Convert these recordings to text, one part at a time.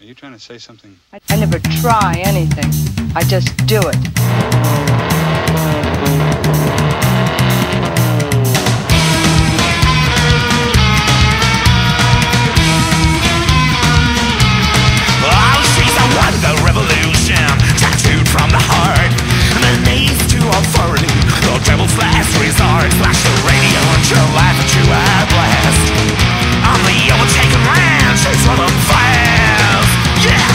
Are you trying to say something? I never try anything. I just do it. The revolution, tattooed from the heart, and the knees to authority, the devil's last resort. Flash the radio and your life into a blast. On the overtaken land, chase for them fast. Yeah!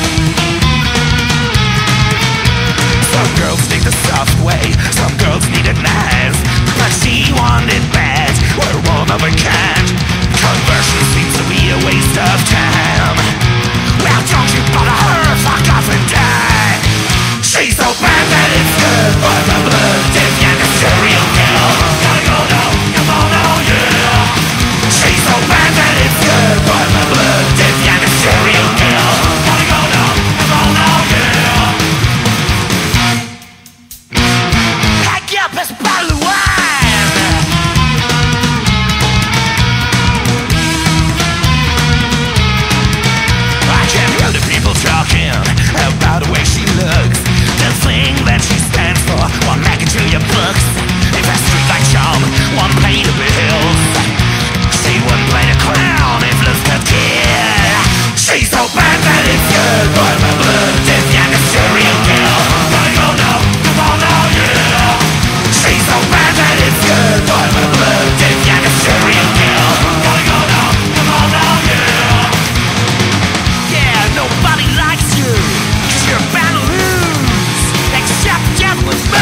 Some girls need the soft way, some girls need it nice, but she wanted bad, we're one of a kind. Conversion seems to be a waste of time. Well, don't you bother her, fuck off and die. She's so bad that it's good for the blood. If you're a serial killer, gotta go now, come on now, yeah. She's so bad that it's good for the blood. If you're a serial killer, gotta go now, come on now, yeah. Hack up this bottle of wine. Talking about the way she looks, the thing that she stands for, one mag into your books. If a street like charm, one pay the bills. She wouldn't play the clown if love's the kid. She's so bad that it's good for my blood. If you're a serial killer, gotta go now, come on now, yeah. She's so bad that it's good for my blood. If you're a serial killer, gotta go now, come on now, yeah. Yeah, nobody likes you, 'cause you're bound to lose, except get with me.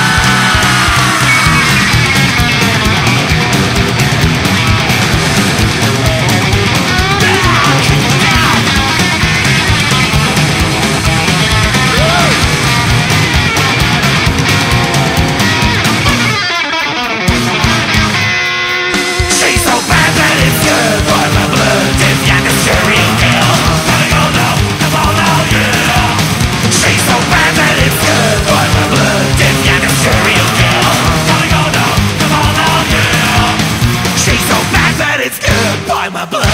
She's so bad that it's good for my blood. If you're a serial killer, gotta go now, come on now, yeah. She's so bad that it's good for my blood. If you're a serial killer, gotta go now, come on now, yeah. She's so bad that it's good for my blood.